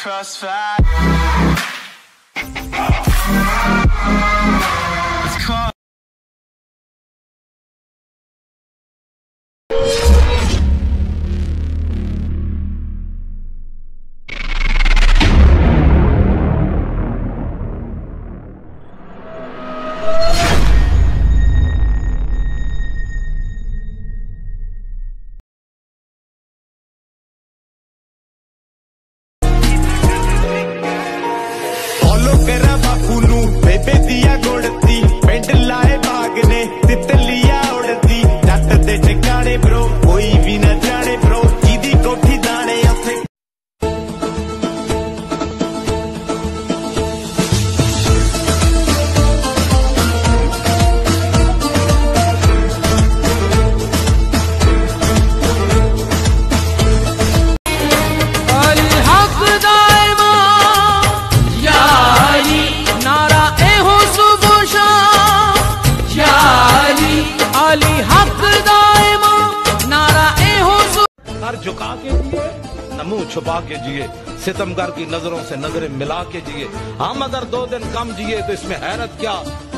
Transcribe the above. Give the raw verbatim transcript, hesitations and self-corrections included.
crossfire. It's called बेबे दिया गोड़ती paint लाए बाग ने तितलिया उड़ती जट दे ठिकाने ब्रो कोई भी न जाने ब्रो जिदी कोठी दाने उथे झुका के जिए न मुंह छुपा के जिए, सितमगर की नजरों से नजरें मिला के जिए। हम अगर दो दिन कम जिए तो इसमें हैरत क्या,